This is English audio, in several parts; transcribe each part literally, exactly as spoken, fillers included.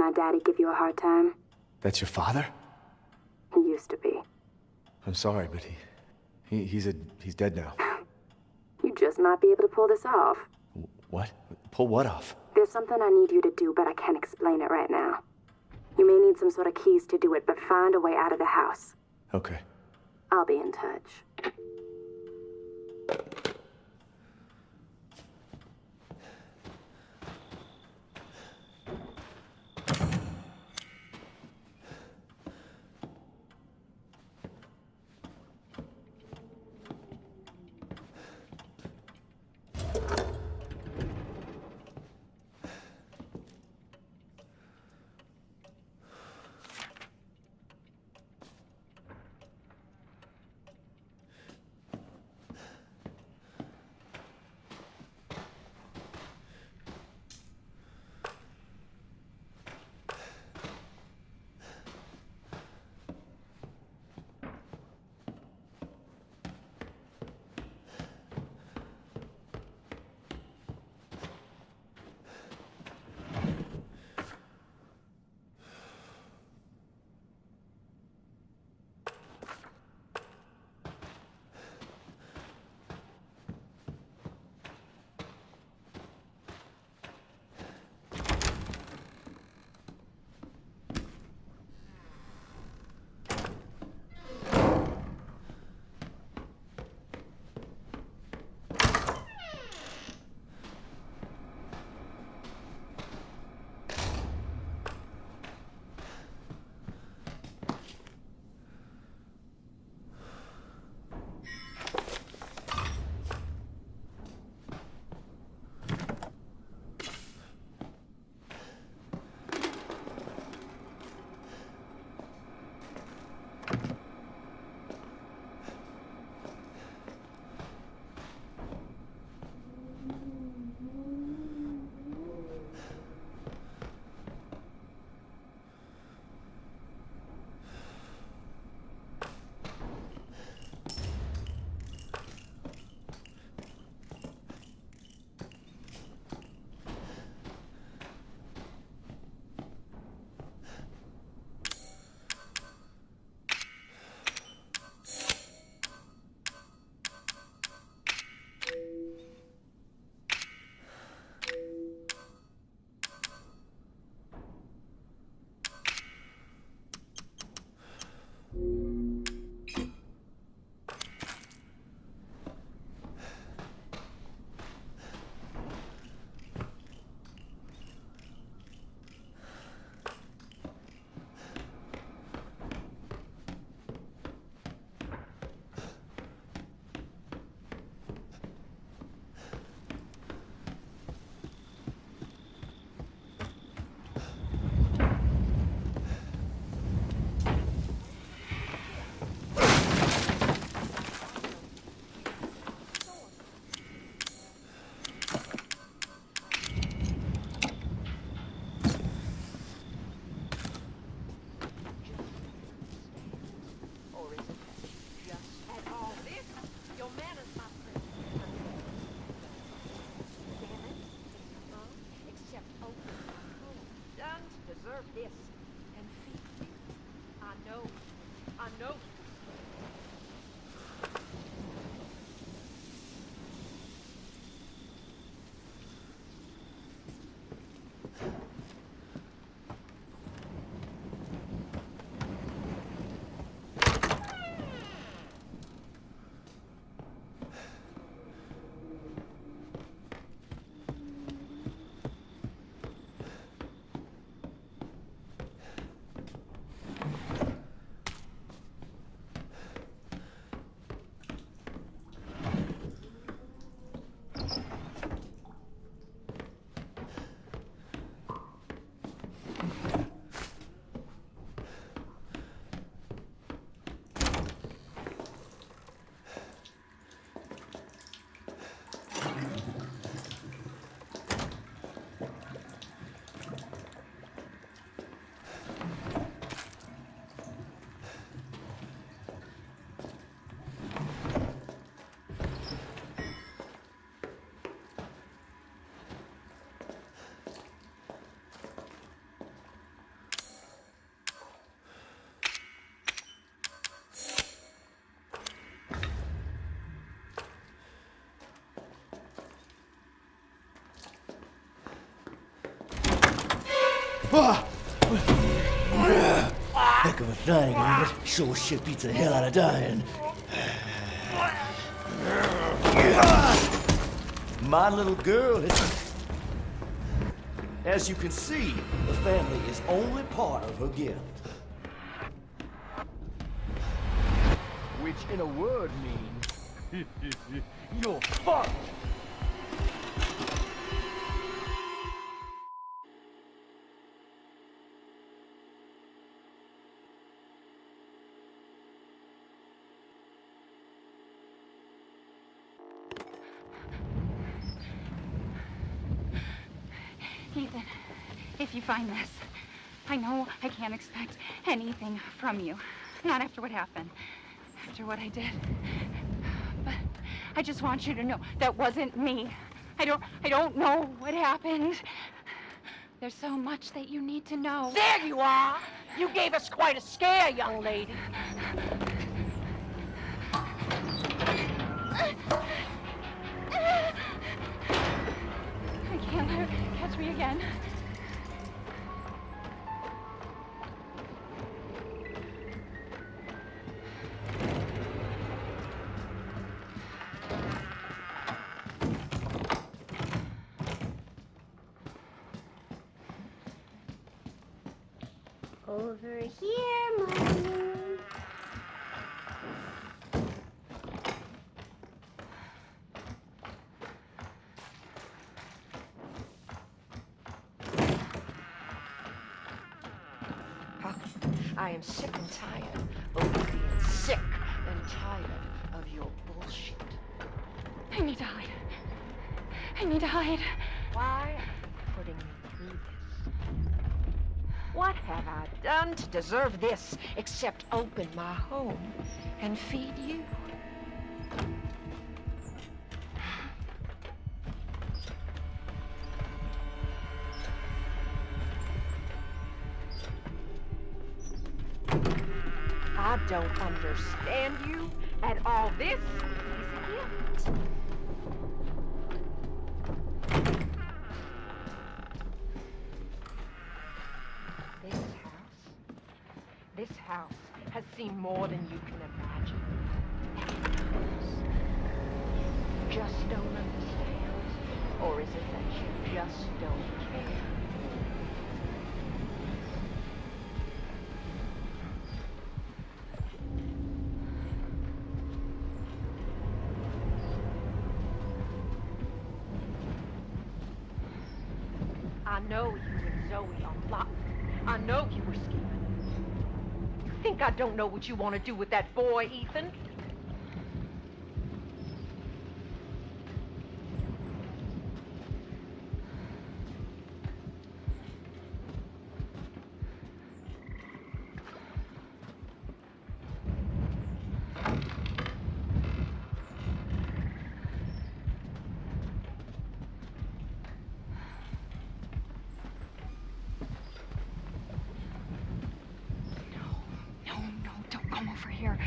my daddy give you a hard time? That's your father? He used to be. I'm sorry, but he, he he's a he's dead now. You just might be able to pull this off. What? Pull what off? There's something I need you to do, but I can't explain it right now. You may need some sort of keys to do it, but find a way out of the house. Okay. I'll be in touch. Heck of a thing, ain't it? Sure shit beats the hell out of dying. My little girl is... As you can see, the family is only part of her gift. Which in a word means... you're fucked! Ethan, if you find this, I know I can't expect anything from you. Not after what happened, after what I did. But I just want you to know that wasn't me. I don't, I don't know what happened. There's so much that you need to know. There you are! You gave us quite a scare, young lady. I can't let her catch me again. Over here, Mommy. I am sick and tired of being sick and tired of your bullshit. I need to hide. I need to hide. Why are you putting me through this? What have I done to deserve this except open my home and feed you? I don't understand you at all. This is a gift. This house, this house has seen more than you can imagine. You just don't understand, or is it that you just don't care? I know you and Zoe are plotting. I know you were scheming. You think I don't know what you want to do with that boy, Ethan? Come over here.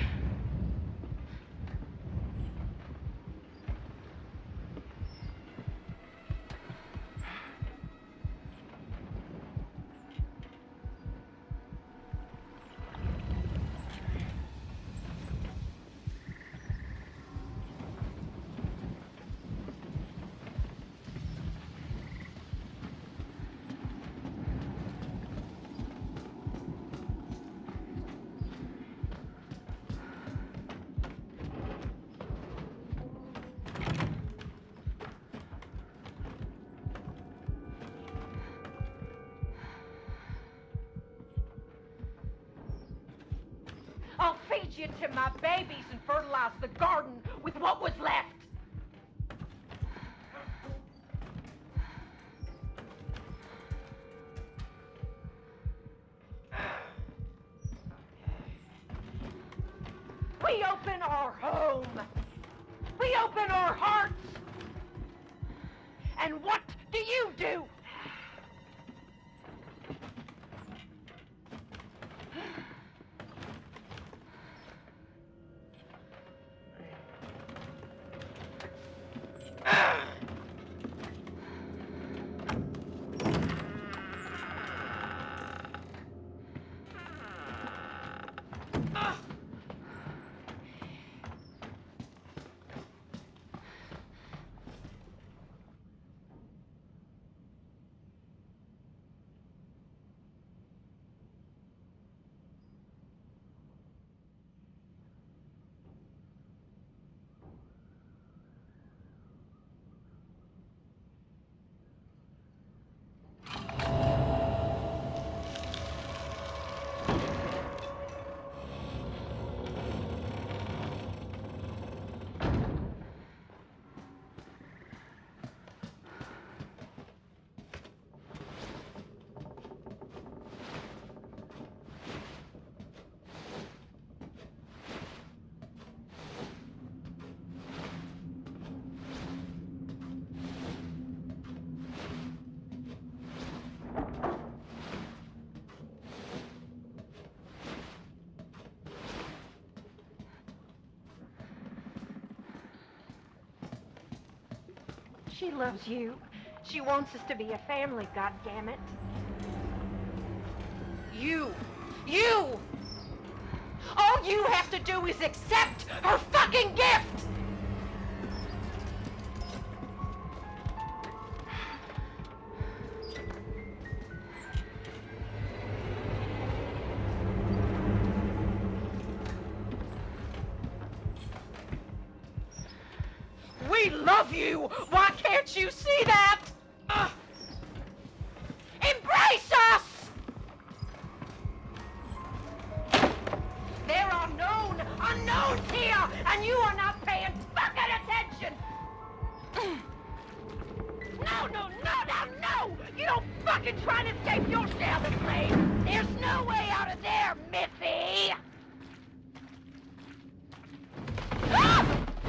I'll feed you to my babies and fertilize the garden with what was left. We open our home. We open our hearts. And what do you do? She loves you. She wants us to be a family, goddammit. You! You! All you have to do is accept her fucking gift! We love you! Why can't you see that? Uh, embrace us! There are known unknowns here, and you are not paying fucking attention! No, no, no, no, no! You don't fucking try to escape your share of the flame! There's no way out of there, Missy! Ah!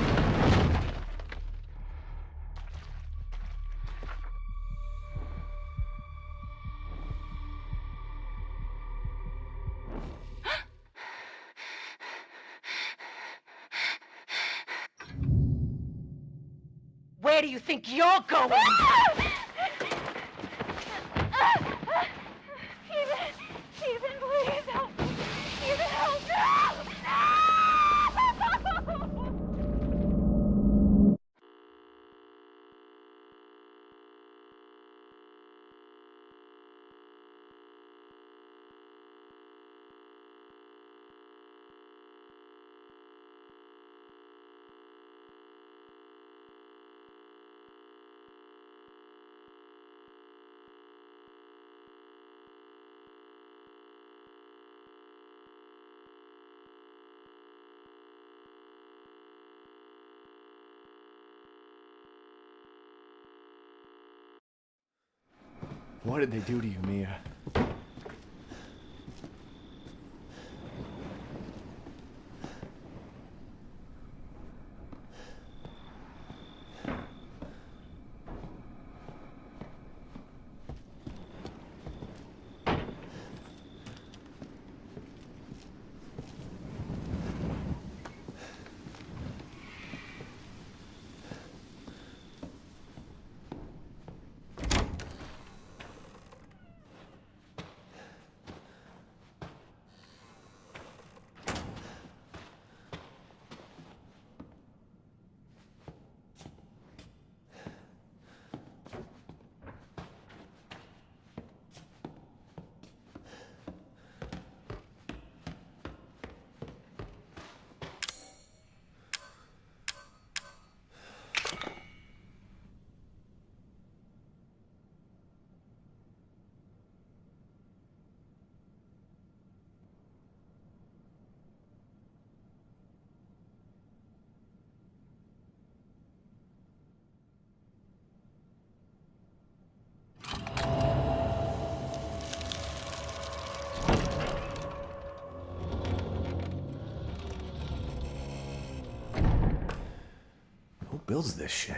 Where do you think you're going? Stephen! Stephen, please help me! Stephen, help me! What did they do to you, Mia? Who builds this shit?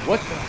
What the?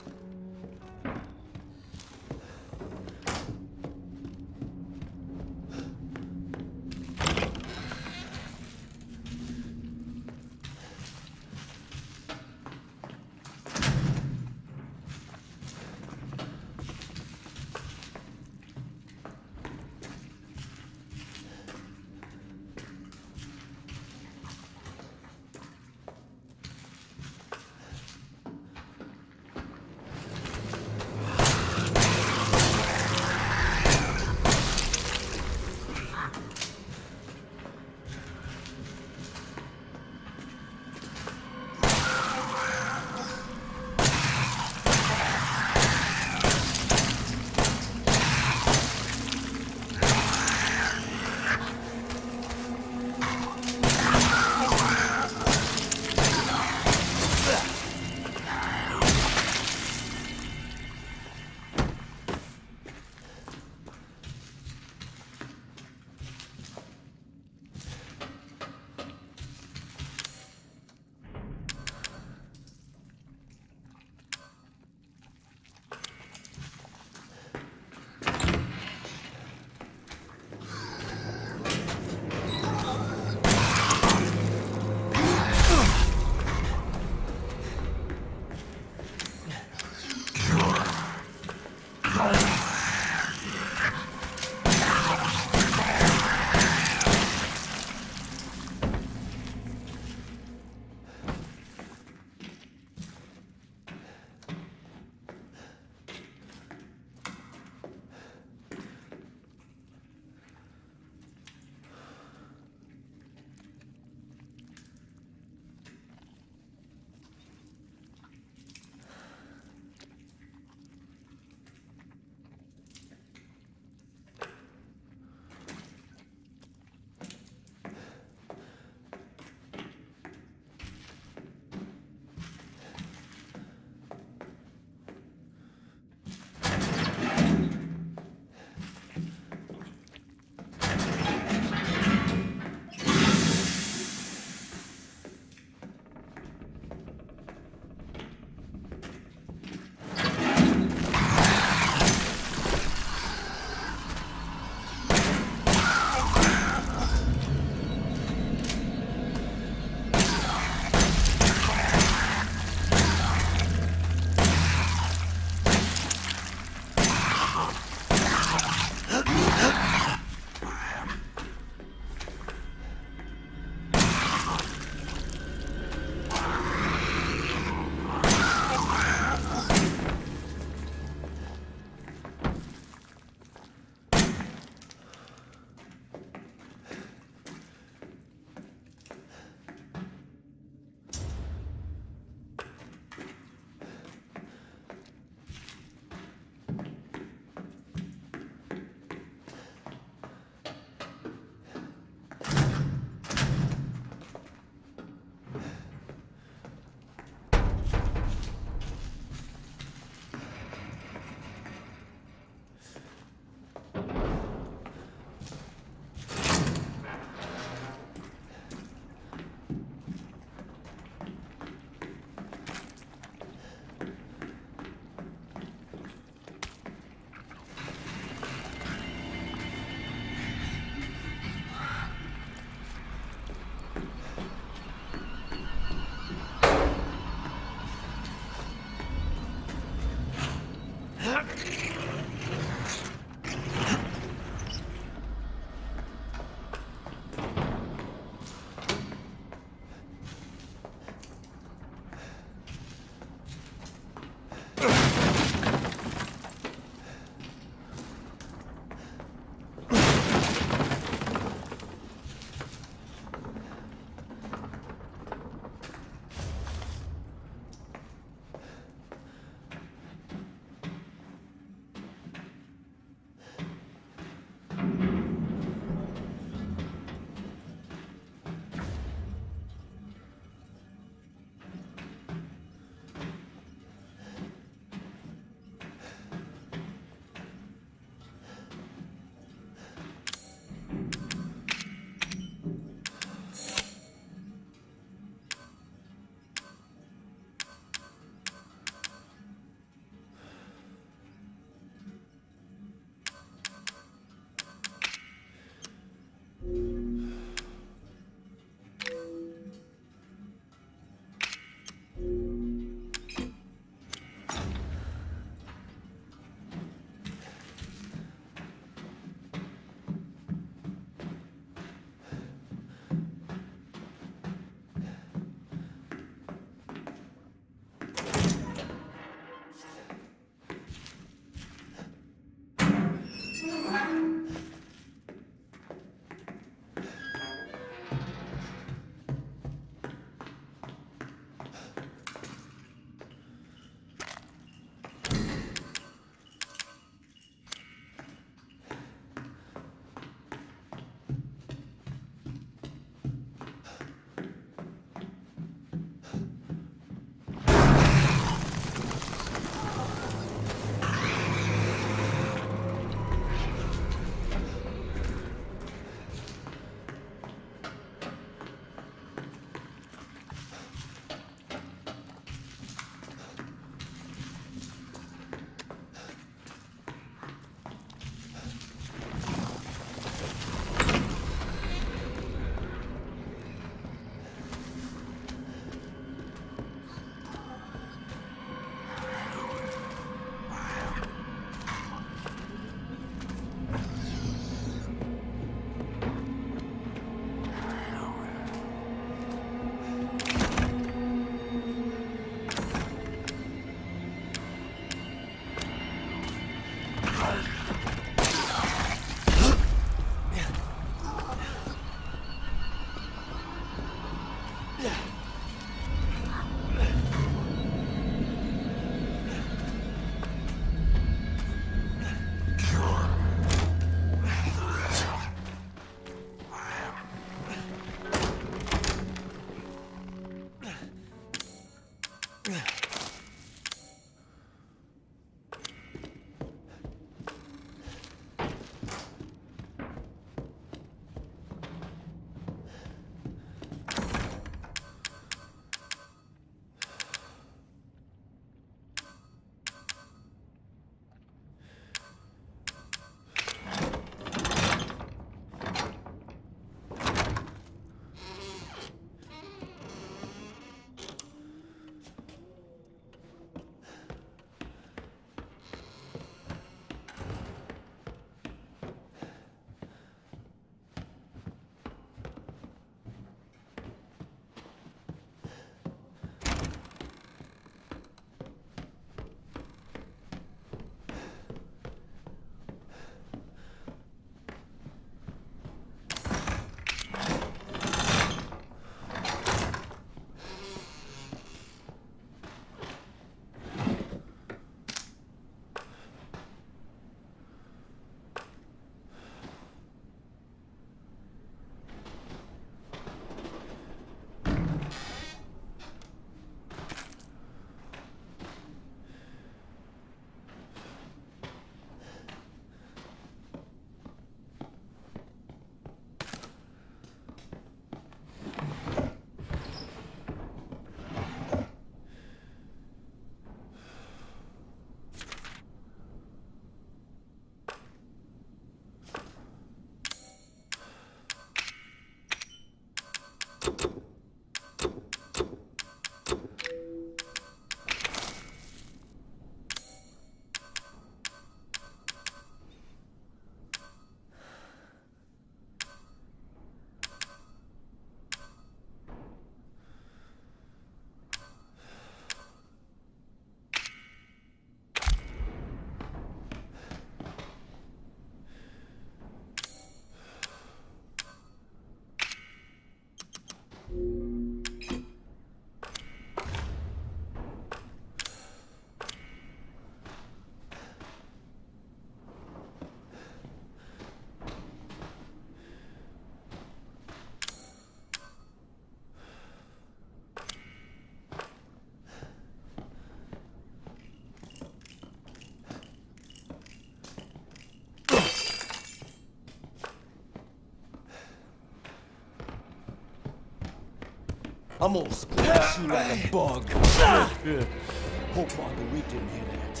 I'm gonna squash you like a bug. Hope Marguerite didn't hear that.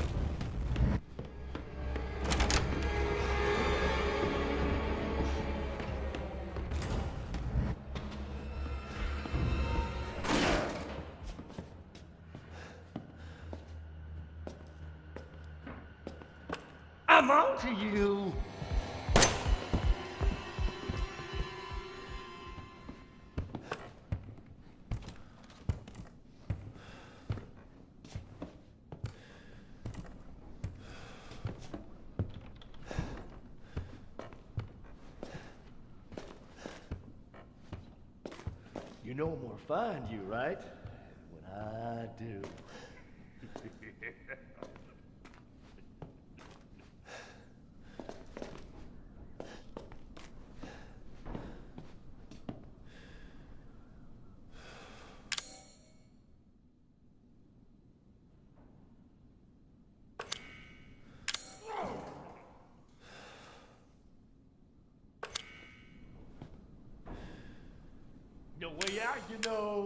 I'm on to you. You know I'm gonna find you, right? When I do. No way out, you know.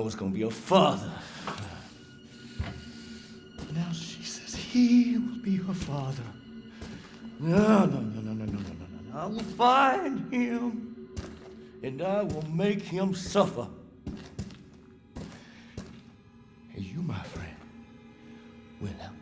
was gonna be a father. Now she says he will be her father. No, no, no, no, no, no, no, no, no. I will find him, and I will make him suffer. And you, my friend, will help me.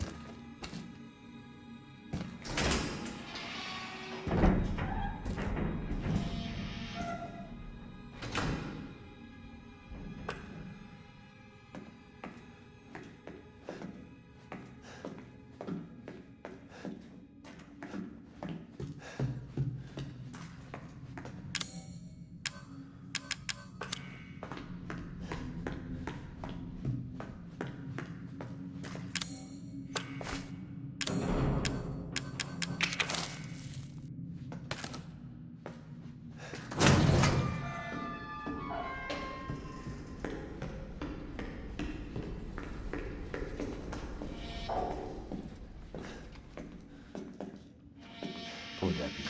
Poor deputy.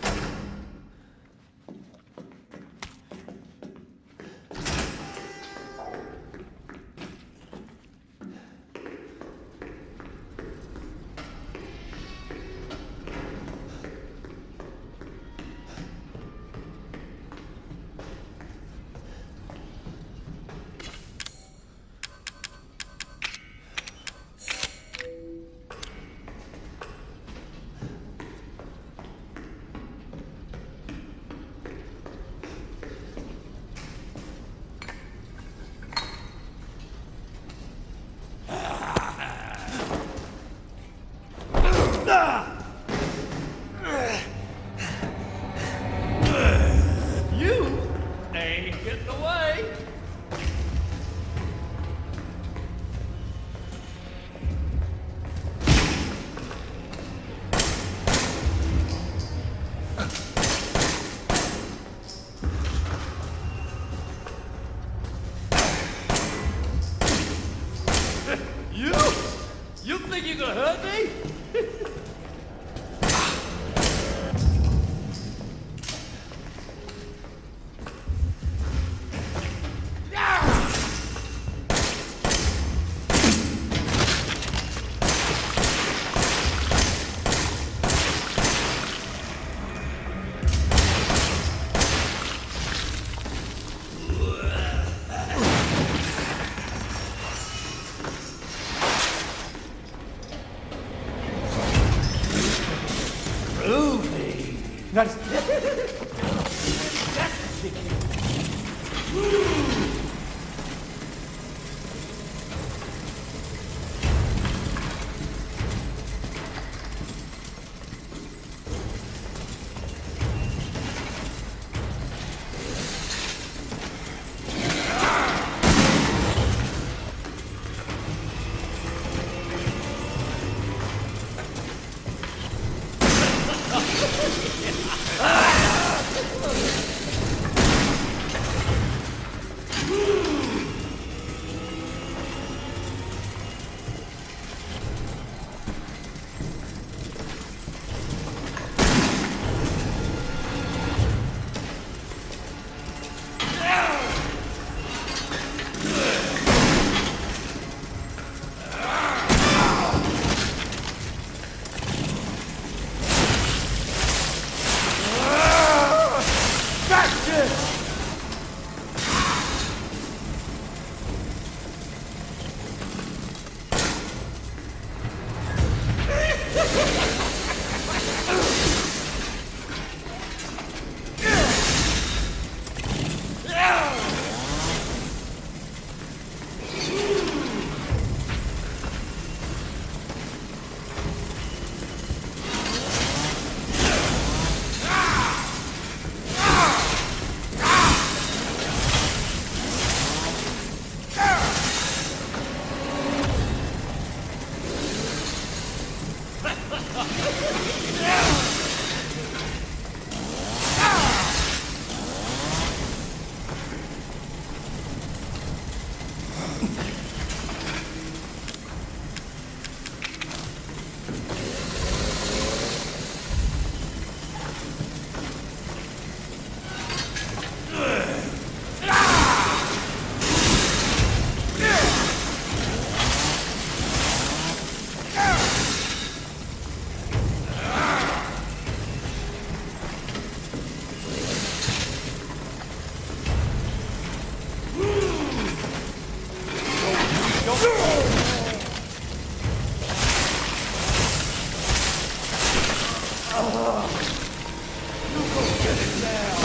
That's... You go get it now.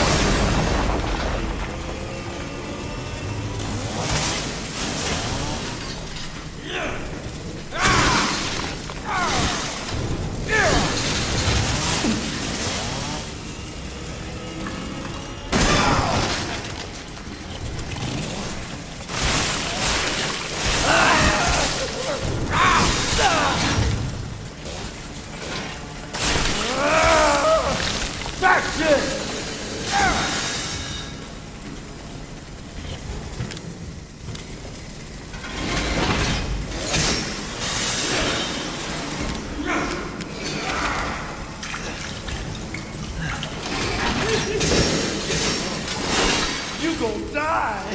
You gon' die!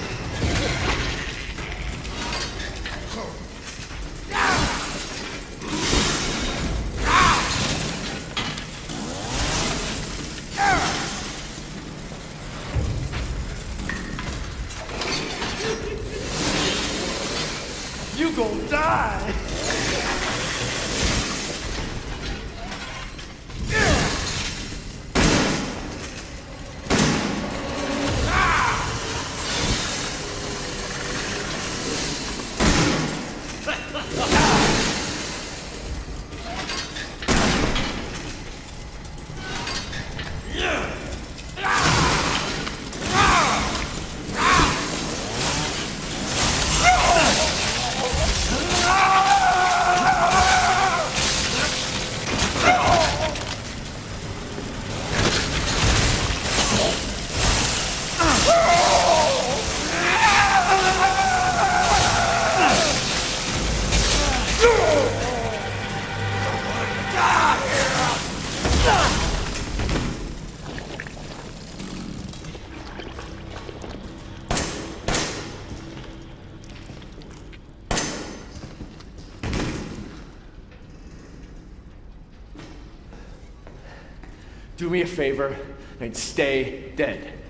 You gon' die! Do me a favor and stay dead.